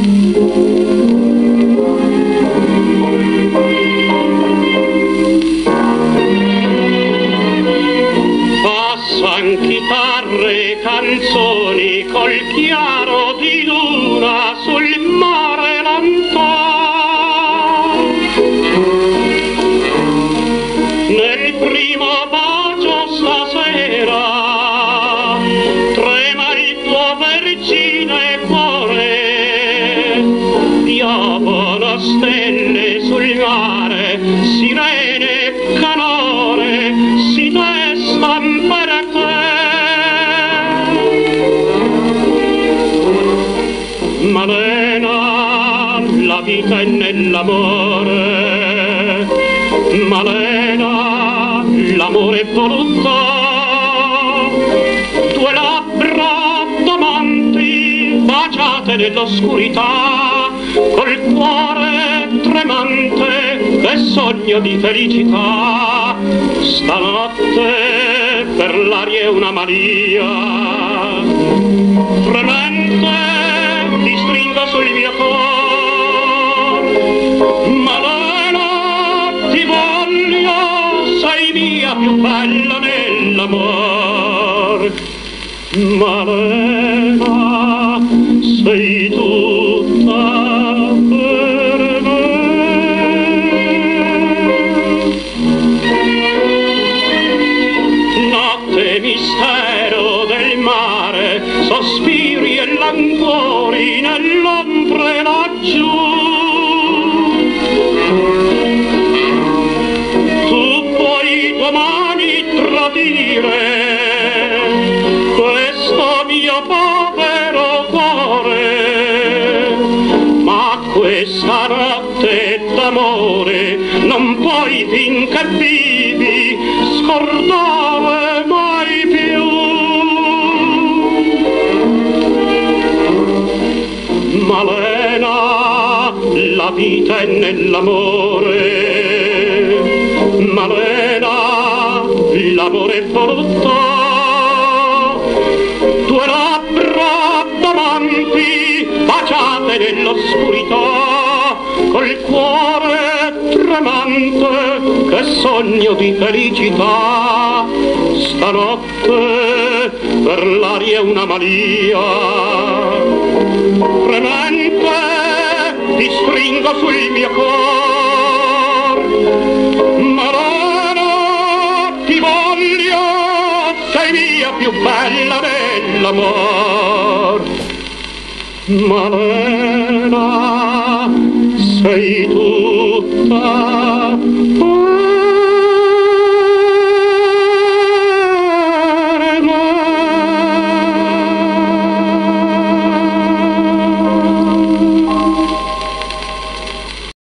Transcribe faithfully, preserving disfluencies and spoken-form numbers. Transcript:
Passan chitarre, canzoni col chiaro di luna sul mare lontano. Nel primo bacio stasera trema il tuo vergine cuore, piovono stelle sul mare, sirene, canore si destan per te. Malena, la vita è nell'amore, Malena, l'amore è voluto, due labbra davanti baciate nell'oscurità, col cuore tremante che sogno di felicità. Stanotte per l'aria è una malia, fremente ti stringo sul mio cuore. Malena, ti voglio, sei mia più bella nell'amor. Malena, sei tutta per me. Notte, mistero del mare, sospiri e languori nell'ombre laggiù. Tu puoi domani tradire questo mio povero cuore, ma questa notte d'amore non puoi finché vivi scordare mai più. Malena, la vita è nell'amore, Malena, l'amore è voluto, due labbra davanti baciate nell'oscurità, col cuore tremante che sogno di felicità. Stanotte per l'aria è una malia, fremente ti stringo sul mio cor. Malena, ti voglio, sei mia più bella nell'amor. Malena, sei tutta